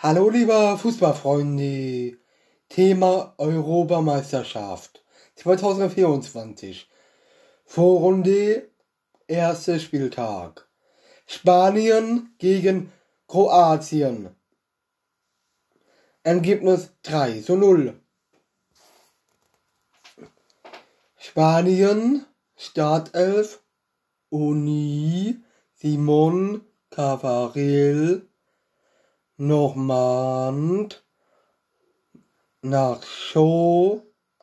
Hallo lieber Fußballfreunde, Thema Europameisterschaft 2024, Vorrunde, erster Spieltag, Spanien gegen Kroatien, Ergebnis 3:0. Spanien, Startelf, Uni, Simon, Cavariel, Normand, Nacho,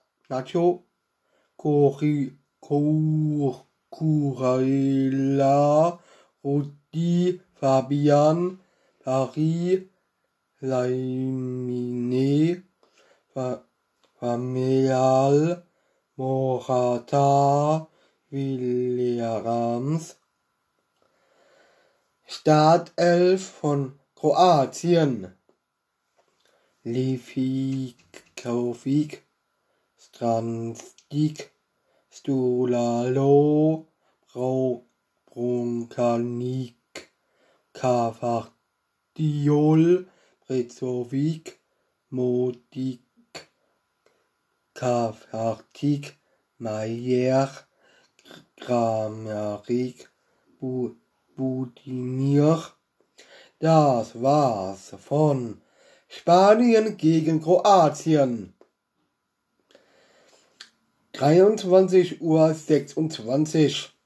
Cucurella, Rudi, Fabian, Paris, Lamine, Familial, Morata, Williams. Startelf von Kroatien: Levikovic, Strandic, Stulalo, Bronkanic, Cavadiol, Brezovic, Modic, Kavartic, Mayer, Kramaric, Budimir. Das war's von Spanien gegen Kroatien. 23:26 Uhr.